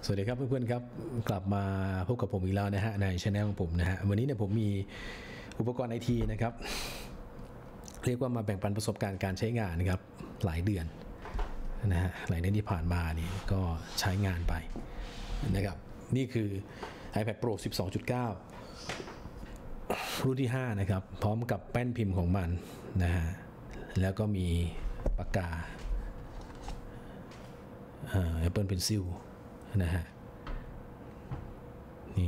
สวัสดีครับเพื่อนๆครับกลับมาพบกับผมอีกแล้วนะฮะในช่องของผมนะฮะวันนี้เนี่ยผมมีอุปกรณ์ไอทีนะครับเรียกว่ามาแบ่งปันประสบการณ์การใช้งานนะครับหลายเดือนนะฮะหลายเดือนที่ผ่านมานี่ก็ใช้งานไปนะครับนี่คือ iPad Pro 12.9 รุ่นที่5นะครับพร้อมกับแป้นพิมพ์ของมันนะฮะแล้วก็มีปากกาApple Pencil นะฮะนี่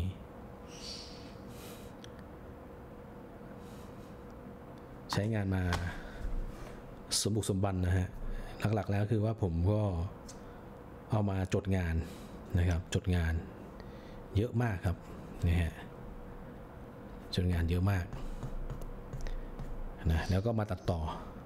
ใช้งานมาสมบุกสมบันนะฮะหลักๆแล้วคือว่าผมก็เอามาจดงานนะครับจดงานเยอะมากครับนะฮะจดงานเยอะมากนะแล้วก็มาตัดต่อ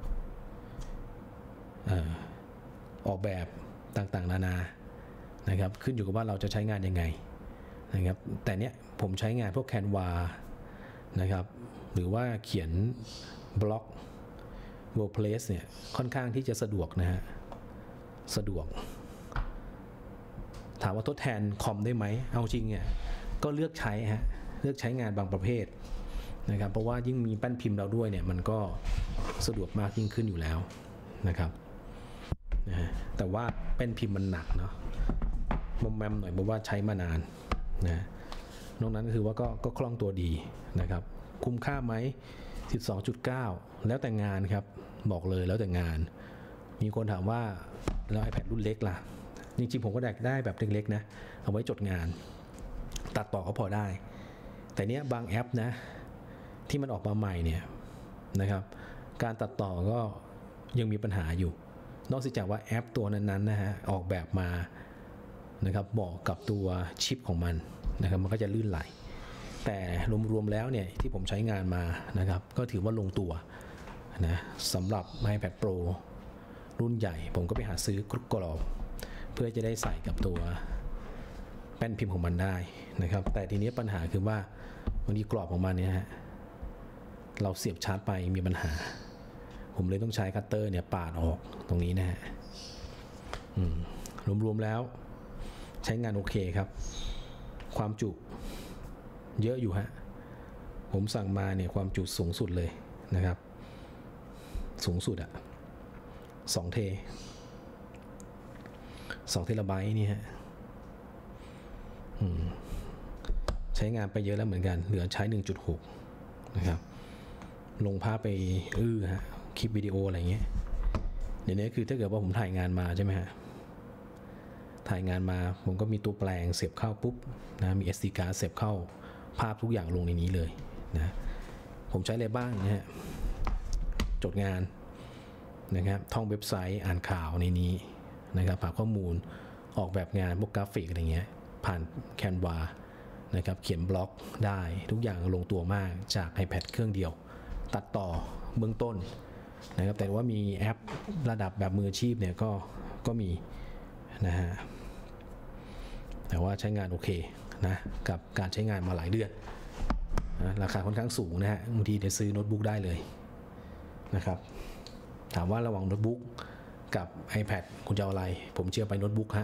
ออกแบบต่างๆนานานะครับขึ้นอยู่กับว่าเราจะใช้งานยังไงนะครับแต่เนี้ยผมใช้งานพวก Canva นะครับหรือว่าเขียนบล็อก WordPress เนี่ยค่อนข้างที่จะสะดวกนะฮะสะดวกถามว่าทดแทนคอมได้ไหมเอาจริงเนี่ยก็เลือกใช้ฮะเลือกใช้งานบางประเภทนะครับเพราะว่ายิ่งมีแป้นพิมพ์เราด้วยเนี่ยมันก็สะดวกมากยิ่งขึ้นอยู่แล้วนะครับแต่ว่าแป้นพิมพ์มันหนักเนาะมอมแมมหน่อยเพราะว่าใช้มานานนะนอกนั้นก็คือว่าก็คล่องตัวดีนะครับคุ้มค่าไหม 12.9 แล้วแต่งานครับบอกเลยแล้วแต่งานมีคนถามว่าแล้ว iPad รุ่นเล็กล่ะจริงๆผมก็ได้แบบเล็กๆนะเอาไว้จดงานตัดต่อก็พอได้แต่เนี้ยบางแอปนะที่มันออกมาใหม่เนี่ยนะครับการตัดต่อก็ยังมีปัญหาอยู่นอกจากว่าแอปตัวนั้นๆนะฮะออกแบบมานะครับเหมาะกับตัวชิปของมันนะครับมันก็จะลื่นไหลแต่รวมๆแล้วเนี่ยที่ผมใช้งานมานะครับก็ถือว่าลงตัวนะสำหรับ iPad Pro รุ่นใหญ่ผมก็ไปหาซื้อกรอบเพื่อจะได้ใส่กับตัวแป้นพิมพ์ของมันได้นะครับแต่ทีนี้ปัญหาคือว่าวันนี้กรอบของมันเนี่ยฮะเราเสียบชาร์จไปมีปัญหาผมเลยต้องใช้คัตเตอร์เนี่ยปาดออกตรงนี้นะฮะรวมๆแล้วใช้งานโอเคครับความจุเยอะอยู่ฮะผมสั่งมาเนี่ยความจุสูงสุดเลยนะครับสูงสุดอะ2 เทราไบต์นี่ฮะใช้งานไปเยอะแล้วเหมือนกันเหลือใช้ 1.6 นะครับลงภาพไปฮะคลิปวิดีโออะไรเงี้ยเดี๋ยวนี้คือถ้าเกิดว่าผมถ่ายงานมาใช่ไหมฮะถ่ายงานมาผมก็มีตัวแปลงเสียบเข้าปุ๊บนะมี SD card เสียบเข้าภาพทุกอย่างลงในนี้เลยนะผมใช้อะไรบ้างนะฮะจดงานนะครับท่องเว็บไซต์อ่านข่าวในนี้นะครับหาข้อมูลออกแบบงานพวกกราฟิกอะไรเงี้ยผ่าน Canva นะครับเขียนบล็อกได้ทุกอย่างลงตัวมากจาก iPad เครื่องเดียวตัดต่อเบื้องต้นนะครับแต่ว่ามีแอประดับแบบมืออาชีพเนี่ยก็มีนะฮะแต่ว่าใช้งานโอเคนะกับการใช้งานมาหลายเดือนนะราคาค่อนข้างสูงนะฮะบางทีเดี๋ยวซื้อโน้ตบุ๊กได้เลยนะครับถามว่าระหว่างโน้ตบุ๊กกับ iPad คุณจะเอาอะไรผมเชื่อไปโน้ตบุ๊กฮะ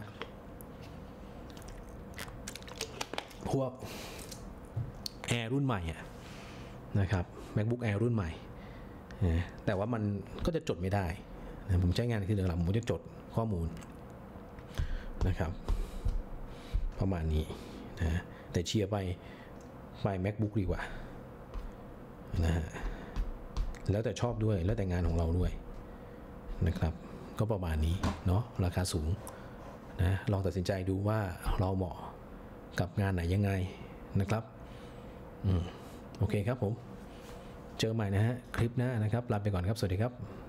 พวก Air รุ่นใหม่นะครับ MacBook Air รุ่นใหม่แต่ว่ามันก็จะจดไม่ได้นะผมใช้งานคือหลักๆผมจะจดข้อมูลนะครับประมาณนี้นะแต่เชียร์ไป MacBook ดีกว่านะฮะแล้วแต่ชอบด้วยแล้วแต่งานของเราด้วยนะครับก็ประมาณนี้เนาะราคาสูงนะลองตัดสินใจดูว่าเราเหมาะกับงานไหนยังไงนะครับโอเคครับผมเจอใหม่นะฮะคลิปหน้านะครับลาไปก่อนครับสวัสดีครับ